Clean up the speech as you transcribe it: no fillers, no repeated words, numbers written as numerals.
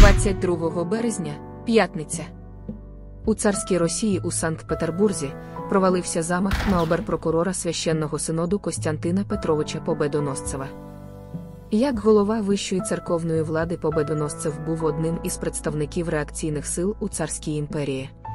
22 березня, п'ятниця. У царській Росії у Санкт-Петербурзі провалився замах на оберпрокурора Священного Синоду Костянтина Петровича Победоносцева. Як голова вищої церковної влади Победоносцев був одним із представників реакційних сил у царській імперії.